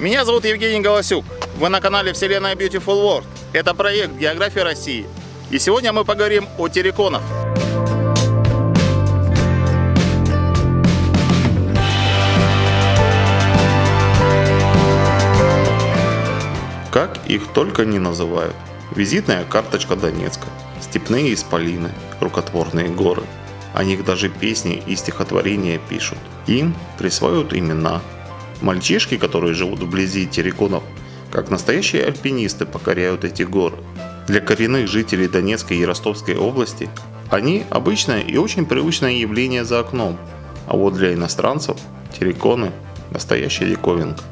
Меня зовут Евгений Голосюк. Вы на канале Вселенная Beautiful World. Это проект «География России». И сегодня мы поговорим о терриконах. Как их только не называют. Визитная карточка Донецка, степные исполины, рукотворные горы. О них даже песни и стихотворения пишут. Им присваивают имена. Мальчишки, которые живут вблизи терриконов, как настоящие альпинисты, покоряют эти горы. Для коренных жителей Донецкой и Ростовской области они обычное и очень привычное явление за окном. А вот для иностранцев терриконы – настоящая диковинка.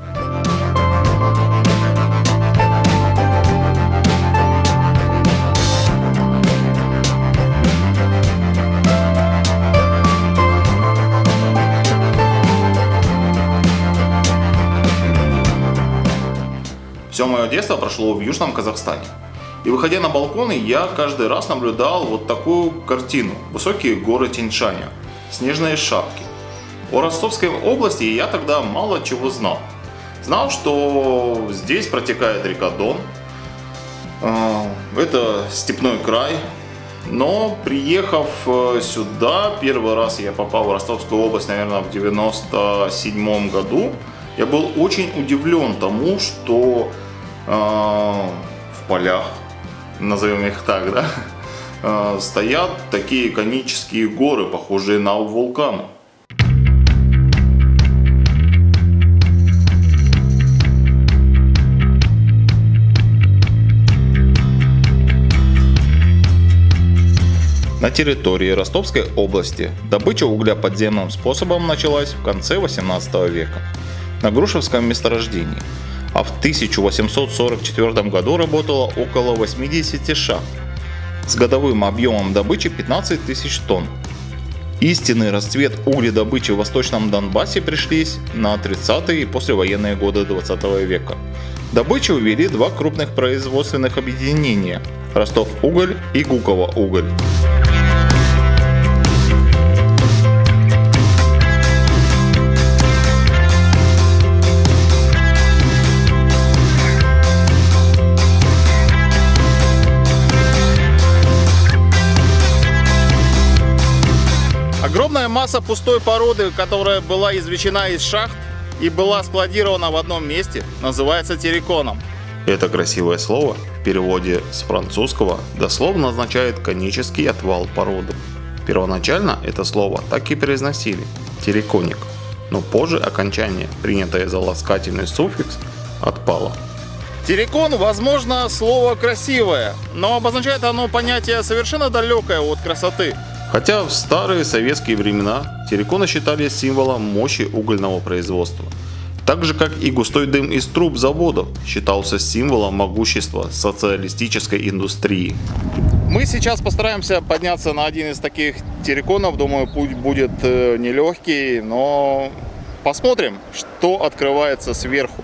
Все мое детство прошло в Южном Казахстане. И выходя на балконы, я каждый раз наблюдал вот такую картину. Высокие горы Тянь-Шаня, снежные шапки. О Ростовской области я тогда мало чего знал. Знал, что здесь протекает река Дон. Это степной край. Но приехав сюда, первый раз я попал в Ростовскую область, наверное, в 97 году. Я был очень удивлен тому, что в полях, назовем их так, да, стоят такие конические горы, похожие на вулканы. На территории Ростовской области добыча угля подземным способом началась в конце 18 века на Грушевском месторождении, а в 1844 году работало около 80 шахт с годовым объемом добычи 15 тысяч тонн. Истинный расцвет угледобычи в Восточном Донбассе пришлись на 30-е и послевоенные годы 20 века. Добычу ввели два крупных производственных объединения – Ростов-Уголь и Гуково-Уголь. Огромная масса пустой породы, которая была извлечена из шахт и была складирована в одном месте, называется терриконом. Это красивое слово в переводе с французского дословно означает конический отвал породы. Первоначально это слово так и произносили – терриконик, но позже окончание, принятое за ласкательный суффикс, отпало. Террикон, возможно, слово красивое, но обозначает оно понятие совершенно далекое от красоты. Хотя в старые советские времена терриконы считались символом мощи угольного производства. Так же, как и густой дым из труб заводов считался символом могущества социалистической индустрии. Мы сейчас постараемся подняться на один из таких терриконов. Думаю, путь будет нелегкий, но посмотрим, что открывается сверху.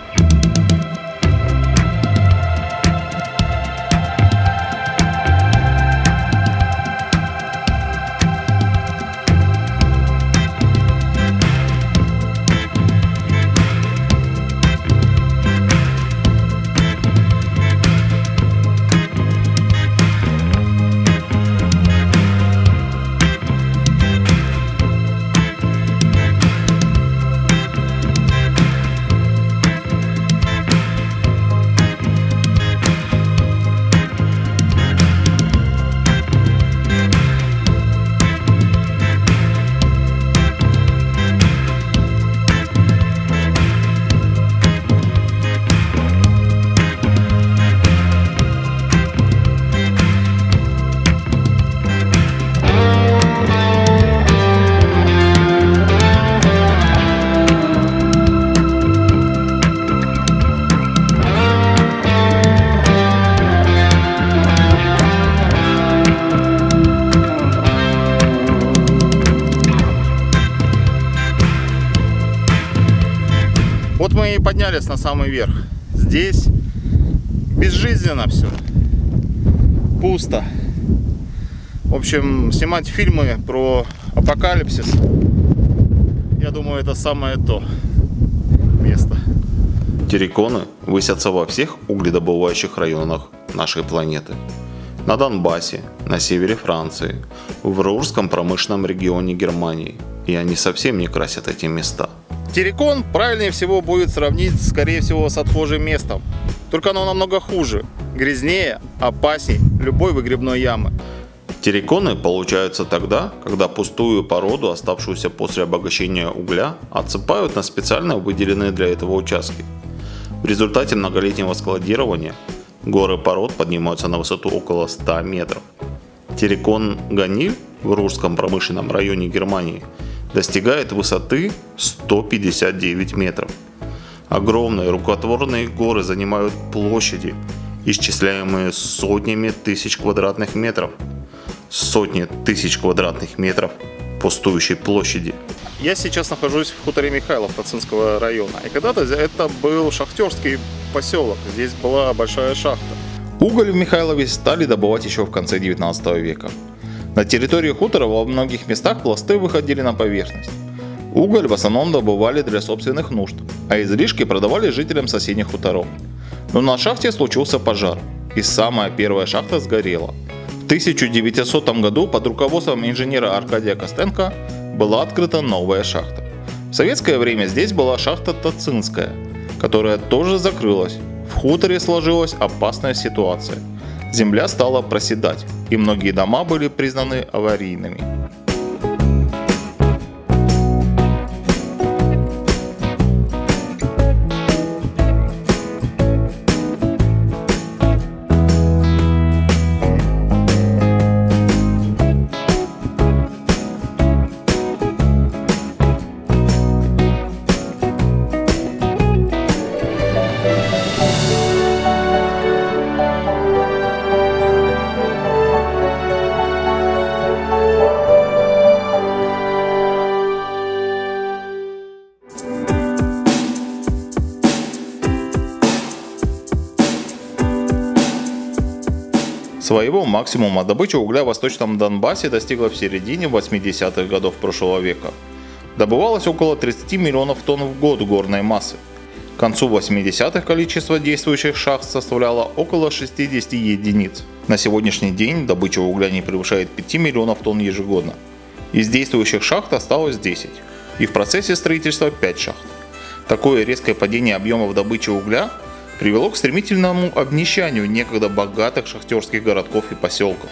Вот мы и поднялись на самый верх. Здесь безжизненно все. Пусто. В общем, снимать фильмы про апокалипсис, я думаю, это самое то место. Терриконы высятся во всех угледобывающих районах нашей планеты. На Донбассе, на севере Франции, в Рурском промышленном регионе Германии. И они совсем не красят эти места. Террикон правильнее всего будет сравнить, скорее всего, с отхожим местом. Только оно намного хуже, грязнее, опасней любой выгребной ямы. Терриконы получаются тогда, когда пустую породу, оставшуюся после обогащения угля, отсыпают на специально выделенные для этого участки. В результате многолетнего складирования горы пород поднимаются на высоту около 100 метров. Террикон Ганиль в Рурском промышленном районе Германии достигает высоты 159 метров. Огромные рукотворные горы занимают площади, исчисляемые сотнями тысяч квадратных метров. Сотни тысяч квадратных метров пустующей площади. Я сейчас нахожусь в хуторе Михайлов Тацинского района. И когда-то это был шахтерский поселок. Здесь была большая шахта. Уголь в Михайлове стали добывать еще в конце 19 века. На территории хутора во многих местах пласты выходили на поверхность. Уголь в основном добывали для собственных нужд, а излишки продавали жителям соседних хуторов. Но на шахте случился пожар, и самая первая шахта сгорела. В 1900 году под руководством инженера Аркадия Костенко была открыта новая шахта. В советское время здесь была шахта Тацинская, которая тоже закрылась. В хуторе сложилась опасная ситуация. Земля стала проседать, и многие дома были признаны аварийными. Своего максимума добыча угля в Восточном Донбассе достигла в середине 80-х годов прошлого века. Добывалось около 30 миллионов тонн в год горной массы. К концу 80-х количество действующих шахт составляло около 60 единиц. На сегодняшний день добыча угля не превышает 5 миллионов тонн ежегодно. Из действующих шахт осталось 10, и в процессе строительства 5 шахт. Такое резкое падение объемов добычи угля привело к стремительному обнищанию некогда богатых шахтерских городков и поселков.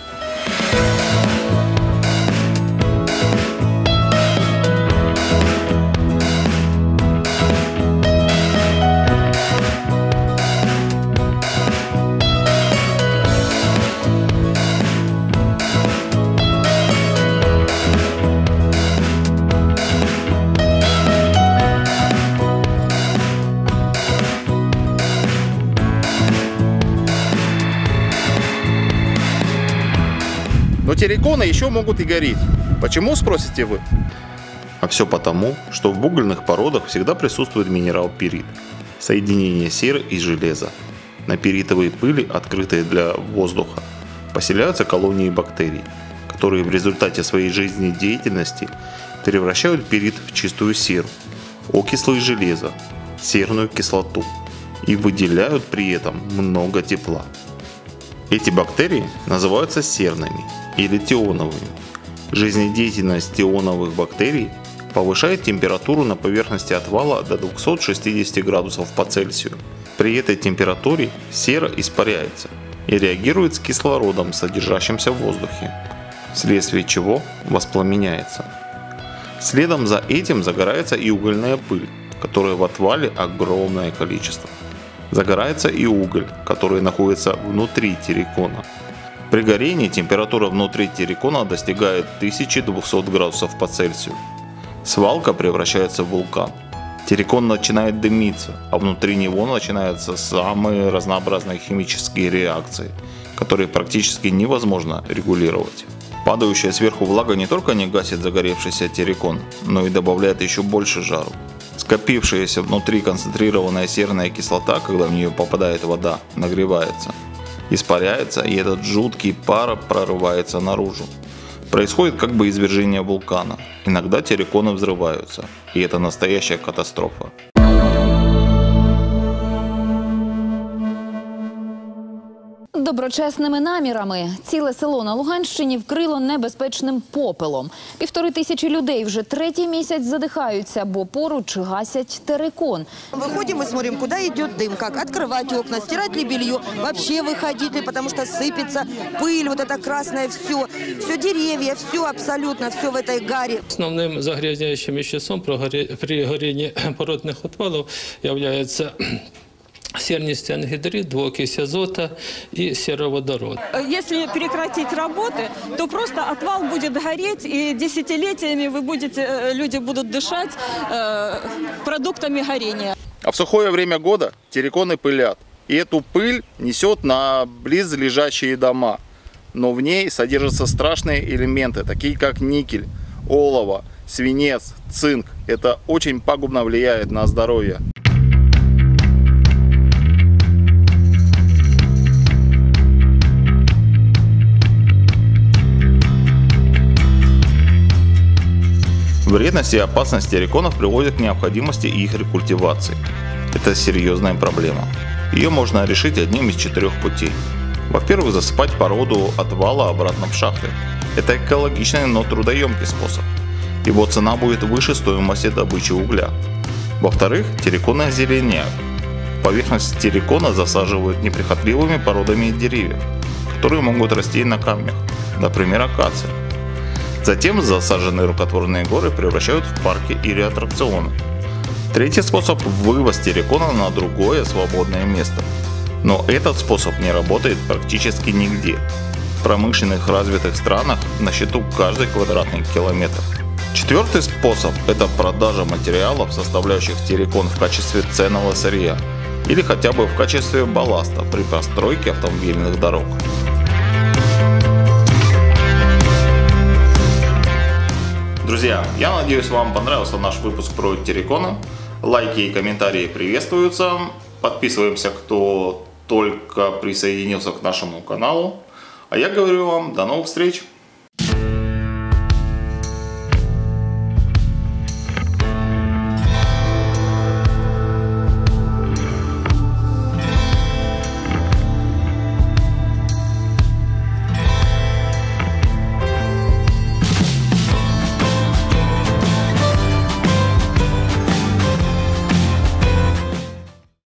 Но терриконы еще могут и гореть. Почему, спросите вы? А все потому, что в угольных породах всегда присутствует минерал пирит – соединение серы и железа. На пиритовой пыли, открытой для воздуха, поселяются колонии бактерий, которые в результате своей жизнедеятельности превращают пирит в чистую серу, окислы железа, серную кислоту и выделяют при этом много тепла. Эти бактерии называются серными или тионовыми. Жизнедеятельность тионовых бактерий повышает температуру на поверхности отвала до 260 градусов по Цельсию. При этой температуре сера испаряется и реагирует с кислородом, содержащимся в воздухе, вследствие чего воспламеняется. Следом за этим загорается и угольная пыль, которой в отвале огромное количество. Загорается и уголь, который находится внутри террикона. При горении температура внутри террикона достигает 1200 градусов по Цельсию. Свалка превращается в вулкан. Террикон начинает дымиться, а внутри него начинаются самые разнообразные химические реакции, которые практически невозможно регулировать. Падающая сверху влага не только не гасит загоревшийся террикон, но и добавляет еще больше жару. Скопившаяся внутри концентрированная серная кислота, когда в нее попадает вода, нагревается, испаряется, и этот жуткий пар прорывается наружу. Происходит как бы извержение вулкана. Иногда терриконы взрываются, и это настоящая катастрофа. Доброчесними намірами ціле село на Луганщині вкрило небезпечним попелом. 1500 людей вже третій місяць задихаються, бо поруч гасять терикон. Выходим и смотрим, куда идет дым, как открывать окна, стирать ли белье, вообще выходить ли, потому что сыпется пыль, вот это красное все деревья, все абсолютно, все в этой гаре. Основным загрязняющим веществом при горении породных отвалов является сернистый ангидрид, двуокись азота и сероводород. Если прекратить работы, то просто отвал будет гореть, и десятилетиями люди будут дышать продуктами горения. А в сухое время года терриконы пылят. И эту пыль несет на близлежащие дома. Но в ней содержатся страшные элементы, такие как никель, олово, свинец, цинк. Это очень пагубно влияет на здоровье. Вредность и опасность терриконов приводят к необходимости их рекультивации. Это серьезная проблема. Ее можно решить одним из 4 путей. Во-первых, засыпать породу отвала обратно в шахты. Это экологичный, но трудоемкий способ. Его цена будет выше стоимости добычи угля. Во-вторых, терриконы озеленяют. Поверхность террикона засаживают неприхотливыми породами деревьев, которые могут расти на камнях, например, акация. Затем засаженные рукотворные горы превращают в парки или аттракционы. Третий способ – вывоз террикона на другое свободное место. Но этот способ не работает практически нигде. В промышленных развитых странах на счету каждый квадратный километр. Четвертый способ – это продажа материалов, составляющих террикон в качестве ценного сырья или хотя бы в качестве балласта при постройке автомобильных дорог. Друзья, я надеюсь, вам понравился наш выпуск про терриконы. Лайки и комментарии приветствуются. Подписываемся, кто только присоединился к нашему каналу. А я говорю вам, до новых встреч!